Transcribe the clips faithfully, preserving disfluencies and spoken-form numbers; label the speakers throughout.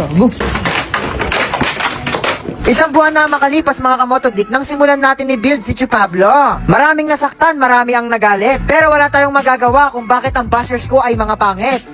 Speaker 1: Tago.
Speaker 2: Isang buwan na makalipas mga kamotodik nang simulan natin i-build si Chu Pablo. Maraming nasaktan, marami ang nagalit. Pero wala tayong magagawa kung bakit ang bashers ko ay mga pangit.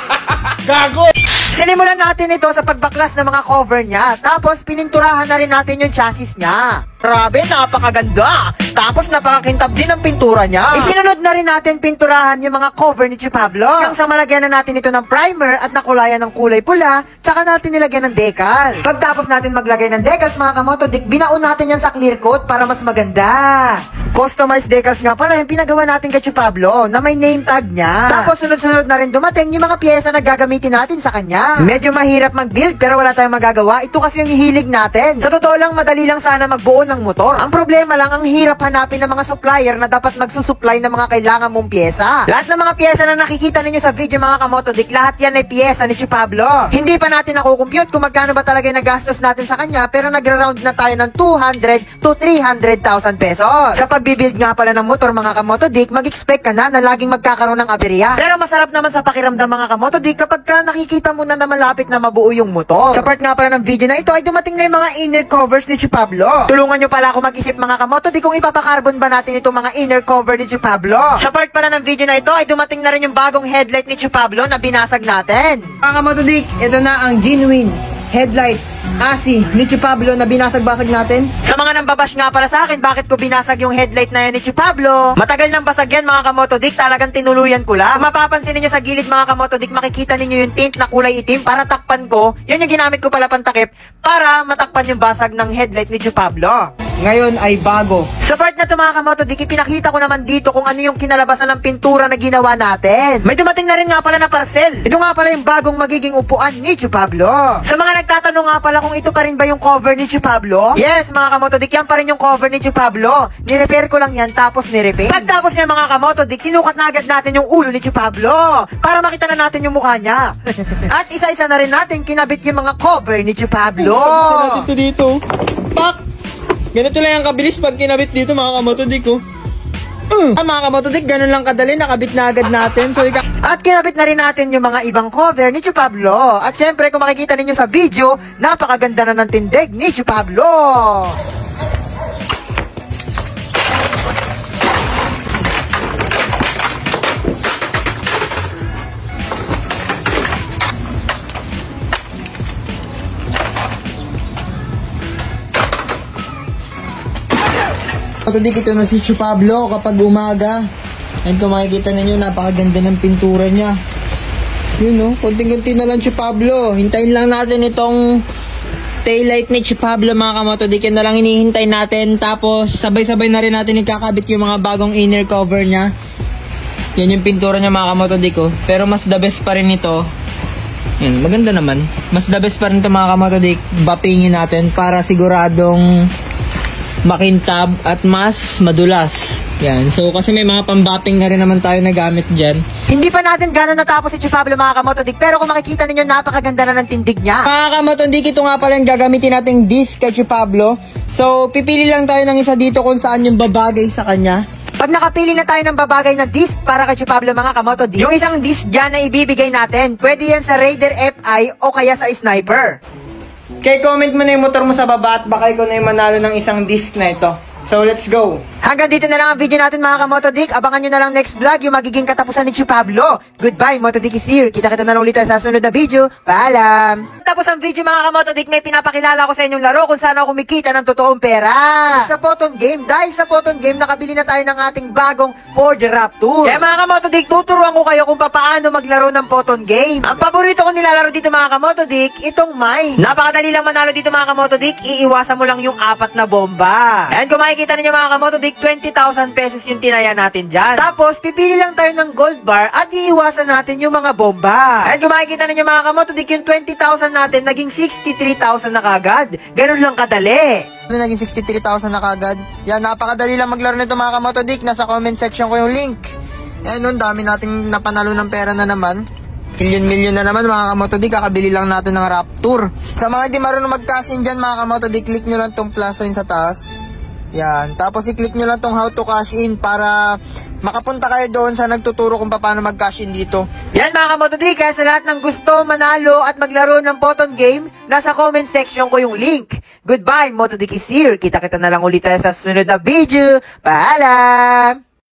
Speaker 1: Gago!
Speaker 2: Sinimulan natin ito sa pagbaklas ng mga cover niya. Tapos pininturahan na rin natin yung chassis niya. Grabe, napakaganda! Tapos napakakintab din ang pintura niya. Isinunod na rin natin pinturahan yung mga cover ni Chu Pablo. Hanggang sa malagyan na natin ito ng primer at nakulayan ng kulay pula, tsaka natin nilagyan ng decal. Pagtapos natin maglagay ng decals mga kamotodik, binaon natin yan sa clear coat para mas maganda. Customized decals nga pala yung pinagawa natin kay Chu Pablo na may name tag niya. Tapos sunod-sunod na rin dumating yung mga pyesa na gagamitin natin sa kanya. Medyo mahirap mag-build pero wala tayong magagawa. Ito kasi yung hihilig natin. Sa totoo lang, madali lang sana magbuo ng motor. Ang problema lang, ang hirap hanapin ng mga supplier na dapat magsusupply ng mga kailangan mong pyesa. Lahat ng mga pyesa na nakikita ninyo sa video mga kamotodik, lahat yan ay pyesa ni Chu Pablo. Hindi pa natin nakukompute kung magkano ba talaga yung nagastos natin sa kanya, pero nagra-round na tayo ng two hundred to three hundred thousand pesos. Sa pagbibuild nga pala ng motor mga kamotodik, mag-expect ka na na laging magkakaroon ng aberya. Pero masarap naman sa pakiramdam mga kamotodik kapag ka nakikita mo na na malapit na mabuo yung motor. Sa part nga pala ng video na ito ay dumating na yung mga inner covers ni Chu Pablo. Tulungan nyo pala ako mag-isip mga kamotodik kung ipapakarbon ba natin itong mga inner cover ni Chu Pablo. Sa part pala ng video na ito ay dumating na rin yung bagong headlight ni Chu Pablo na binasag natin.
Speaker 1: Mga kamotodik, ito na ang genuine headlight A S I ni Chu Pablo na binasag-basag natin.
Speaker 2: Sa mga nambabash nga pala sa akin, bakit ko binasag yung headlight na yan ni Chu Pablo? Matagal nang basag yan mga kamotodik, talagang tinuluyan ko lang. Kung mapapansin ninyo sa gilid mga kamotodik, makikita ninyo yung tint na kulay itim para takpan ko. Yan yung ginamit ko pala pantakip para matakpan yung basag ng headlight ni Chu Pablo.
Speaker 1: Ngayon ay bago.
Speaker 2: Sa part na ito mga kamotodik, ipinakita ko naman dito kung ano yung kinalabasan ng pintura na ginawa natin. May dumating na rin nga pala na parcel. Ito nga pala yung bagong magiging upuan ni Chu Pablo. Sa mga nagtatanong nga pala kung ito pa rin ba yung cover ni Chu Pablo? Yes mga kamotodik, yan pa rin yung cover ni Chu Pablo. Nirepair ko lang yan tapos nirepair. Pagtapos niya mga kamotodik, sinukat na agad natin yung ulo ni Chu Pablo para makita na natin yung mukha niya. At isa-isa na rin natin kinabit yung mga cover ni Chu Pablo.
Speaker 1: Dito dito. Pak! Ganito lang ang kabilis pag kinabit dito mga kamotodik ko. Mm. Ah, mga kamotodik, ganun lang kadali, nakabit na agad natin. So,
Speaker 2: at kinabit na rin natin yung mga ibang cover ni Chu Pablo. At syempre, kung makikita ninyo sa video, napakaganda na ng tindig ni Chu Pablo.
Speaker 1: Kamotodik, ito na si Chu Pablo kapag umaga. And kung makikita ninyo, napakaganda ng pintura niya. Yun no, konting-konti na lang Chu Pablo. Hintayin lang natin itong taillight ni Chu Pablo mga kamotodik. Yan na lang hinihintay natin. Tapos sabay-sabay na rin natin ikakabit yung mga bagong inner cover niya. Yan yung pintura niya mga kamotodik ko. Pero mas the best pa rin ito. Yan, maganda naman. Mas the best pa rin ito mga kamotodik. Bapingin natin para siguradong makintab at mas madulas. Yan. So, kasi may mga pambapping na rin naman tayo na gamit dyan.
Speaker 2: Hindi pa natin gano'n natapos si Chu Pablo mga kamotodik, pero kung makikita ninyo, napakaganda na ng tindig niya.
Speaker 1: Mga kamotodik, ito nga pala yung gagamitin nating disc kay Chu Pablo. So, pipili lang tayo ng isa dito kung saan yung babagay sa kanya.
Speaker 2: Pag nakapili na tayo ng babagay na disc para kay Chu Pablo mga kamotodik, yung isang disc dyan na ibibigay natin, pwede yan sa Raider F I o kaya sa Sniper.
Speaker 1: Kaya comment mo na yung motor mo sa baba at baka ikaw na yung manalo ng isang disc na ito. So, let's go!
Speaker 2: Hanggang dito na lang ang video natin mga kamotodik. Abangan nyo na lang next vlog yung magiging katapusan ni Chu Pablo. Goodbye, Motodik is here. Kita-kita na lang ulit sa sunod na video. Paalam! Tapos ang video mga kamotodik, may pinapakilala ko sa inyong laro kung saan ako kumikita ng totoong pera. Sa Photon Game, dahil sa Photon Game, nakabili na tayo ng ating bagong Ford Raptor. Kaya mga kamotodik, tuturuan ko kayo kung paano maglaro ng Photon Game. Ang paborito ko nilalaro dito mga kamotodik, itong mine. Napakadali lang manalo dito mga kamotodik, iiwasan mo lang yung apat na bomba. And kung makikita ninyo mga kamotodik, twenty thousand pesos yung tinaya natin dyan. Tapos, pipili lang tayo ng gold bar at iiwasan natin yung mga bomba. And kung makikita ninyo mga kamotodik, yung twenty thousand natin, naging sixty-three thousand na kagad. Ganun lang kadali.
Speaker 1: Naging sixty-three thousand na kagad. Yan, napakadali lang maglaro nito mga kamotodik. Nasa comment section ko yung link. Yan nun, dami nating napanalo ng pera na naman. Million-million na naman mga kamotodik. Kakabili lang natin ng Raptor. Sa mga di marunong mag-cash in dyan mga kamotodik, click nyo lang tong plus sign sa taas. Yan. Tapos i-click nyo lang tong how to cash in para makapunta kayo doon sa nagtuturo kung paano mag-cash in dito.
Speaker 2: Yan mga kamotodi, kaya sa lahat ng gusto manalo at maglaro ng Photon Game, nasa comment section ko yung link. Goodbye, Motodiki is here. Kita-kita na lang ulit tayo sa susunod na video. Paalam!